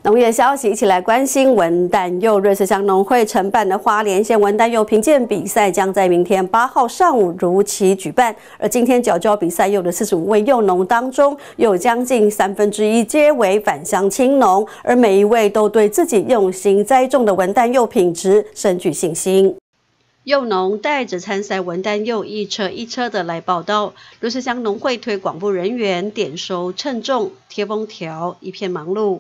农业消息，一起来关心文旦柚。瑞穗乡农会承办的花莲县文旦柚评鉴比赛将在明天8号上午如期举办。而今天缴交比赛柚的45位柚农当中，有将近1/3皆为返乡青农，而每一位都对自己用心栽种的文旦柚品质深具信心。柚农带着参赛文旦柚一车一车的来报到，瑞穗乡农会推广部人员点收称重、贴封条，一片忙碌。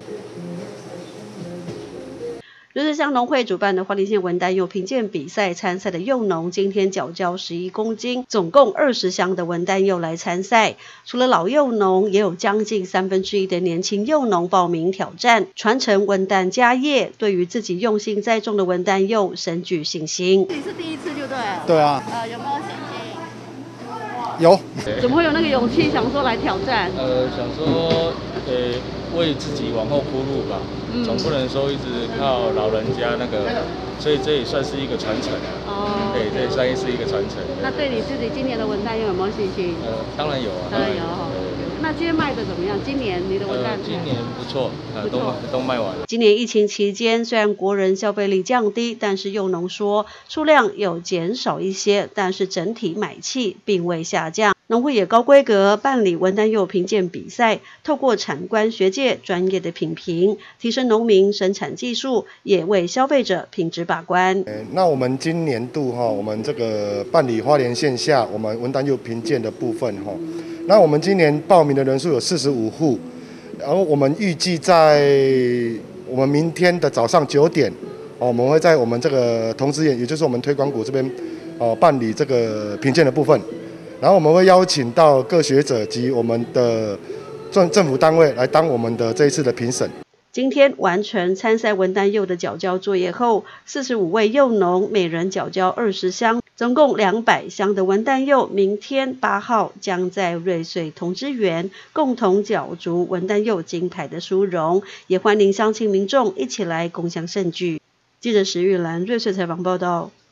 瑞穗乡农会主办的花莲县文旦柚评鉴比赛参赛的柚农，今天缴交11公斤，总共20箱的文旦柚来参赛。除了老柚农，也有将近1/3的年轻柚农报名挑战，传承文旦家业。对于自己用心栽种的文旦柚，深具信心。 你是第一次就对了。 对啊。 有没有信心？ 有。 怎么会有那个勇气想说来挑战？ 想说，为自己往后铺路吧。总不能说一直靠老人家那个，所以这也算是一个传承啊。对，这也算是一个传承。 那对你自己今年的文旦柚有没有信心？ 当然有啊。 当然有哈。那今天卖的怎么样？今年你的文旦？ 今年不错，都卖完了。 今年疫情期间，虽然国人消费力降低，但是柚农说数量有减少一些，但是整体买气并未下降。农会也高规格办理文旦柚评鉴比赛，透过产官学界专业的品评，提升农民生产技术，也为消费者品质把关。 那我们今年度我们这个办理花莲县下我们文旦柚评鉴的部分那我们今年报名的人数有45户，然后我们预计在我们明天的早上9点，我们会在我们这个同志园，也就是我们推广股这边办理这个评鉴的部分，然后我们会邀请到各学者及我们的政府单位来当我们的这一次的评审。 今天完成参赛文旦柚的缴交作业后，45位柚农每人缴交20箱，总共200箱的文旦柚，明天8号将在瑞穗同知园共同角逐文旦柚金牌的殊荣，也欢迎乡亲民众一起来共襄盛举。记者石玉兰瑞穗采访报道。